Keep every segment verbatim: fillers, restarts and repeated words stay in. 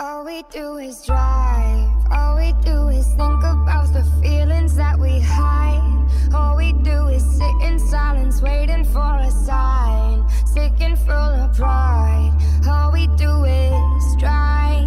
All we do is drive, all we do is think about the feelings that we hide. All we do is sit in silence, waiting for a sign, sick and full of pride. All we do is drive.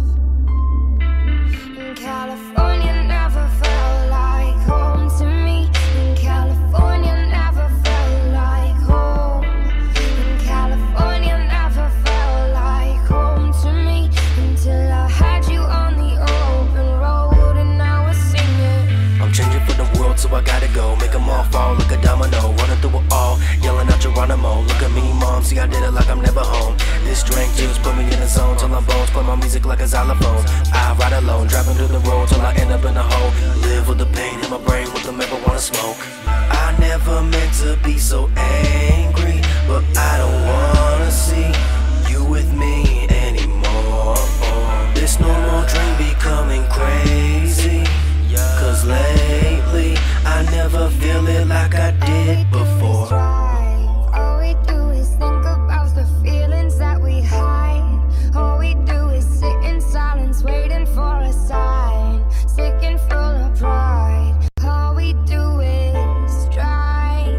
In California never felt like home to me. In California never felt like home. In California never felt like home to me, until I had you on the open road and I was singing. I'm changing for the world, so I gotta go. Make them all fall like a domino, running through it all, yelling out Geronimo. Look at me, mom, see I did it like I'm never home. This drink juice put me in the zone till I'm bones. Play my music like a xylophone. I ride alone, driving through the road till I end up in a hole. Live with the pain in my brain, with them ever wanna smoke. I never meant to be so angry, but I don't wanna see you with me anymore. This no more dream becoming crazy, cause lately I never feel it like I did before. All we do is think about the feelings that we hide. All we do is sit in silence, waiting for a sign, sick and full of pride. All we do is drive.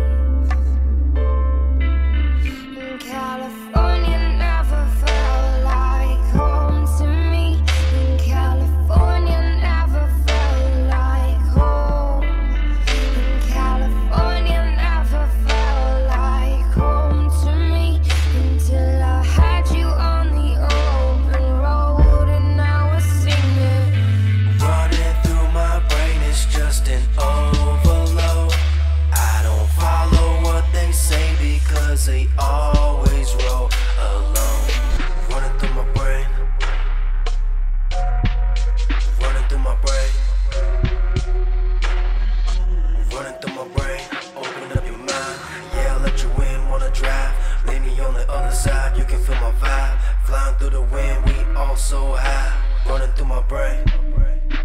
In California never felt like home to me. In California never felt like home. In California never felt like home to me, until I had you on the open road and I was singing. Running through my brain is just an overload. I don't follow what they say because they always roll alone. Running through my brain, running through my brain, running through my brain. Open up your mind, yeah, I'll let you in, wanna drive. Lay me on the other side, you can feel my vibe. Flying through the wind, we all so high. Running through my brain.